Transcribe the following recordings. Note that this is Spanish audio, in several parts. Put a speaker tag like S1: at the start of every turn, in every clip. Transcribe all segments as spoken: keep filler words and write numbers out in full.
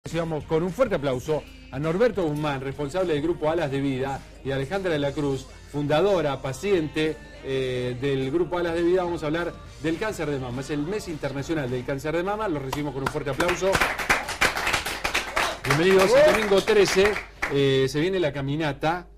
S1: Recibamos con un fuerte aplauso a Norberto Guzmán, responsable del grupo Alas de Vida, y a Alejandra de la Cruz, fundadora, paciente eh, del grupo Alas de Vida. Vamos a hablar del cáncer de mama. Es el mes internacional del cáncer de mama. Los recibimos con un fuerte aplauso. Bienvenidos. El domingo trece eh, se viene la caminata,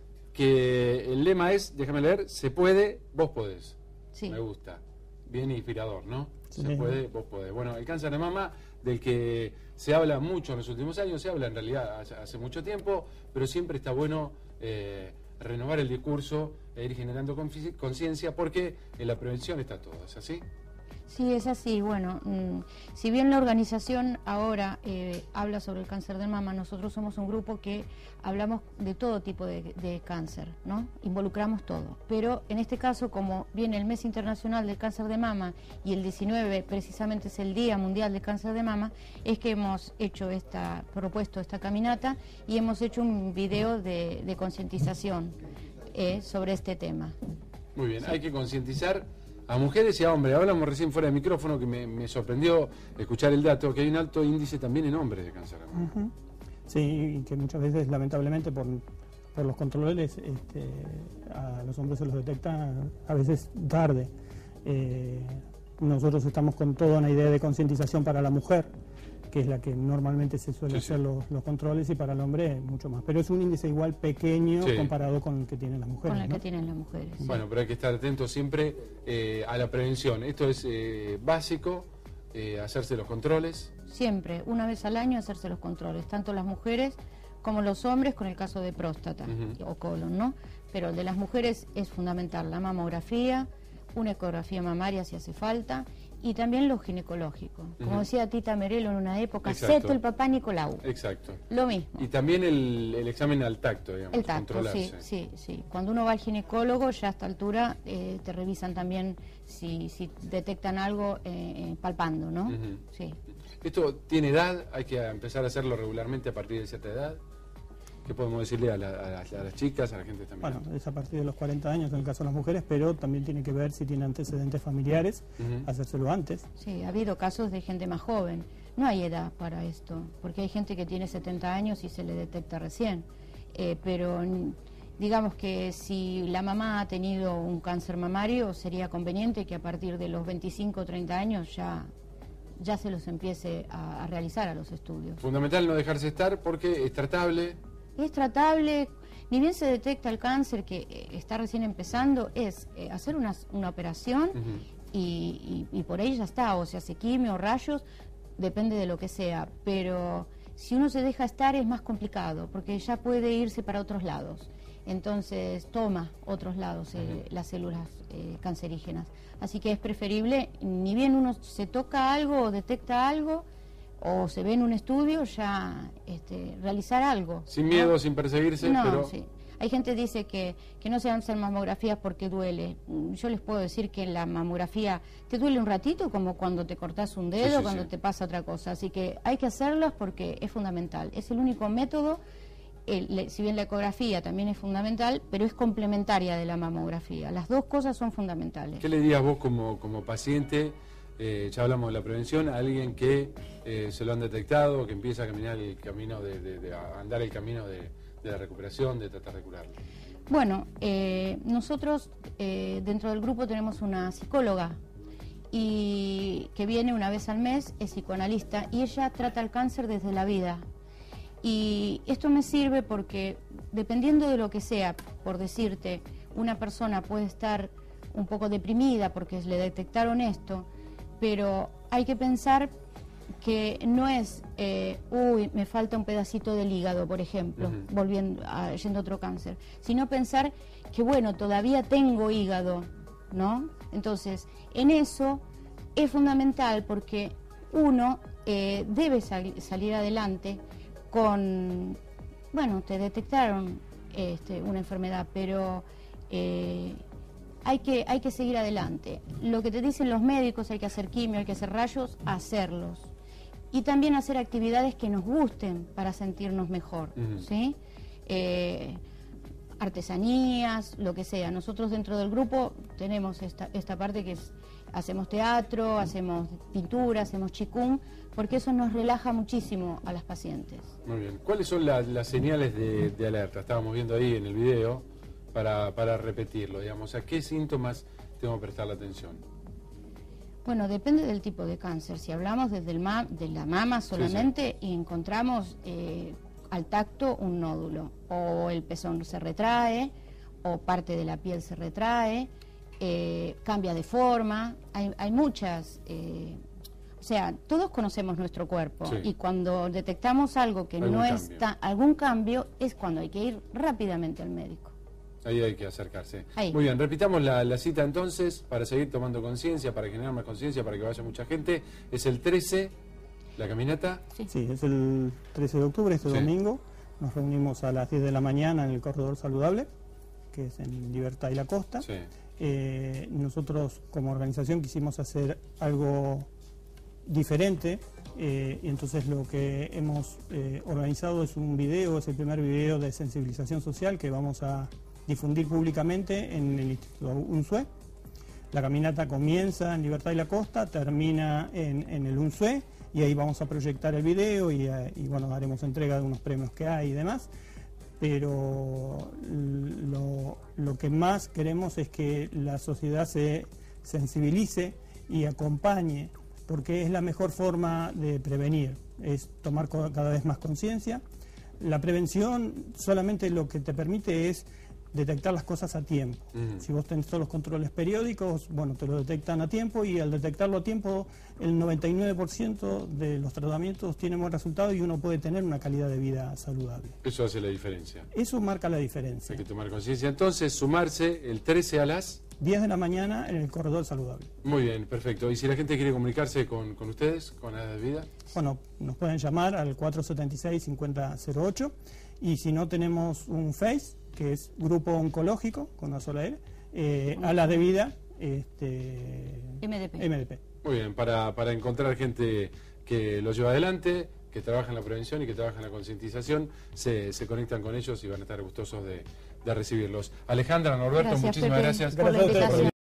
S1: que el lema es, déjame leer, se puede, vos podés. Sí. Me gusta. Bien inspirador, ¿no? Sí. Se puede, vos podés. Bueno, el cáncer de mama, del que se habla mucho en los últimos años, se habla en realidad hace, hace mucho tiempo, pero siempre está bueno eh, renovar el discurso e ir generando conciencia, porque en la prevención está todo, ¿es así?
S2: Sí, es así. Bueno, mmm, si bien la organización ahora eh, habla sobre el cáncer de mama, nosotros somos un grupo que hablamos de todo tipo de, de cáncer, ¿no? Involucramos todo. Pero en este caso, como viene el mes internacional del cáncer de mama y el diecinueve precisamente es el Día Mundial del Cáncer de Mama, es que hemos hecho esta, propuesto esta caminata y hemos hecho un video de, de concientización eh, sobre este tema.
S1: Muy bien,
S2: sí.
S1: Hay que concientizar a mujeres y a hombres. Hablamos recién fuera de micrófono, que me, me sorprendió escuchar el dato, que hay un alto índice también en hombres de cáncer de mama.
S3: Uh-huh. Sí, y que muchas veces, lamentablemente, por, por los controles, este, a los hombres se los detecta a veces tarde. Eh, nosotros estamos con toda una idea de concientización para la mujer, que es la que normalmente se suele sí, hacer sí. Los, los controles, y para el hombre mucho más. Pero es un índice igual pequeño sí. comparado con el que tienen las mujeres.
S2: Con el
S3: ¿no?
S2: que tienen las mujeres. Sí.
S1: Bueno, pero hay que estar atentos siempre eh, a la prevención. Esto es eh, básico, eh, hacerse los controles.
S2: Siempre, una vez al año hacerse los controles, tanto las mujeres como los hombres, con el caso de próstata uh-huh. o colon, ¿no? Pero el de las mujeres es fundamental la mamografía, una ecografía mamaria si hace falta, y también lo ginecológico. Como uh-huh. decía Tita Merelo en una época, seto el papá Nicolau.
S1: Exacto.
S2: Lo mismo.
S1: Y también el, el examen al tacto, digamos.
S2: El tacto, sí, sí, sí. Cuando uno va al ginecólogo, ya a esta altura eh, te revisan también si, si detectan algo eh, palpando, ¿no? Uh-huh. Sí.
S1: ¿Esto tiene edad? ¿Hay que empezar a hacerlo regularmente a partir de cierta edad? ¿Qué podemos decirle a, la, a, las, a las chicas, a la gente también?
S3: Bueno, es a partir de los cuarenta años en el caso de las mujeres, pero también tiene que ver si tiene antecedentes familiares, uh-huh. hacérselo antes.
S2: Sí, ha habido casos de gente más joven. No hay edad para esto, porque hay gente que tiene setenta años y se le detecta recién. Eh, pero digamos que si la mamá ha tenido un cáncer mamario, sería conveniente que a partir de los veinticinco o treinta años ya... ya se los empiece a, a realizar a los estudios.
S1: Fundamental no dejarse estar, porque es tratable.
S2: Es tratable, ni bien se detecta el cáncer que eh, está recién empezando, es eh, hacer una, una operación uh-huh. y, y, y por ahí ya está, o se hace quimio, rayos, depende de lo que sea, pero si uno se deja estar es más complicado, porque ya puede irse para otros lados. Entonces toma otros lados eh, uh-huh. las células eh, cancerígenas. Así que es preferible, ni bien uno se toca algo o detecta algo, o se ve en un estudio, ya este, realizar algo.
S1: Sin miedo,
S2: ¿no?
S1: Sin perseguirse,
S2: no,
S1: pero...
S2: Sí. Hay gente que dice que, que no se hacen mamografías porque duele. Yo les puedo decir que la mamografía te duele un ratito, como cuando te cortás un dedo, sí, sí, cuando sí. te pasa otra cosa. Así que hay que hacerlas porque es fundamental. Es el único método. El, si bien la ecografía también es fundamental, pero es complementaria de la mamografía. Las dos cosas son fundamentales.
S1: ¿Qué le dirías vos como, como paciente, eh, ya hablamos de la prevención, a alguien que eh, se lo han detectado, que empieza a caminar el camino, de, de, de a andar el camino de, de la recuperación, de tratar de curarlo?
S2: Bueno, eh, nosotros eh, dentro del grupo tenemos una psicóloga y que viene una vez al mes, es psicoanalista, y ella trata el cáncer desde la vida. Y esto me sirve porque, dependiendo de lo que sea, por decirte, una persona puede estar un poco deprimida porque le detectaron esto, pero hay que pensar que no es, eh, uy, me falta un pedacito del hígado, por ejemplo, uh-huh. volviendo a, yendo a otro cáncer, sino pensar que, bueno, todavía tengo hígado, ¿no? Entonces, en eso es fundamental porque uno eh, debe sal- salir adelante con, bueno, te detectaron este, una enfermedad, pero eh, hay que, hay que seguir adelante. Lo que te dicen los médicos, hay que hacer quimio, hay que hacer rayos, hacerlos. Y también hacer actividades que nos gusten para sentirnos mejor, uh-huh. ¿sí? Eh, artesanías, lo que sea. Nosotros dentro del grupo tenemos esta, esta parte que es hacemos teatro, hacemos pintura, hacemos chikung, porque eso nos relaja muchísimo a las pacientes.
S1: Muy bien. ¿Cuáles son la, las señales de, de alerta? Estábamos viendo ahí en el video, para, para repetirlo, digamos. ¿A qué síntomas tengo que prestar la atención?
S2: Bueno, depende del tipo de cáncer. Si hablamos desde el ma de la mama solamente, sí, sí. y encontramos eh, al tacto un nódulo, o el pezón se retrae, o parte de la piel se retrae, eh, cambia de forma, hay, hay muchas... Eh, o sea, todos conocemos nuestro cuerpo, sí, y cuando detectamos algo que no está, algún cambio, es cuando hay que ir rápidamente al médico.
S1: Ahí hay que acercarse.
S2: Ahí.
S1: Muy bien, repitamos la, la cita entonces, para seguir tomando conciencia, para generar más conciencia, para que vaya mucha gente. Es el trece, la caminata.
S3: Sí, sí, es el trece de octubre, este, sí, domingo. Nos reunimos a las diez de la mañana en el Corredor Saludable, que es en Libertad y La Costa.
S1: Sí.
S3: Eh, nosotros como organización quisimos hacer algo diferente, eh, y entonces lo que hemos eh, organizado es un video, es el primer video de sensibilización social que vamos a difundir públicamente en el Instituto UNSUE. La caminata comienza en Libertad y La Costa, termina en, en el UNSUE, y ahí vamos a proyectar el video y, y bueno, haremos entrega de unos premios que hay y demás. Pero lo, lo que más queremos es que la sociedad se sensibilice y acompañe, porque es la mejor forma de prevenir, es tomar cada vez más conciencia. La prevención solamente lo que te permite es detectar las cosas a tiempo. Mm. Si vos tenés todos los controles periódicos, bueno, te lo detectan a tiempo, y al detectarlo a tiempo, el noventa y nueve por ciento de los tratamientos tienen buen resultado y uno puede tener una calidad de vida saludable.
S1: Eso hace la diferencia.
S3: Eso marca la diferencia.
S1: Hay que tomar conciencia. Entonces, sumarse el trece a las...
S3: diez de la mañana en el Corredor Saludable.
S1: Muy bien, perfecto. ¿Y si la gente quiere comunicarse con, con ustedes, con la vida?
S3: Bueno, nos pueden llamar al cuatro setenta y seis, cincuenta cero ocho, y si no, tenemos un Face, que es Grupo Oncológico, con una sola L, eh, a la de vida, este,
S2: M D P.
S3: M D P.
S1: Muy bien, para, para encontrar gente que lo lleva adelante, que trabaja en la prevención y que trabaja en la concientización, se, se conectan con ellos y van a estar gustosos de, de recibirlos. Alejandra, Norberto,
S2: Gracias,
S1: muchísimas
S2: Pepe,
S1: gracias.
S2: por la invitación.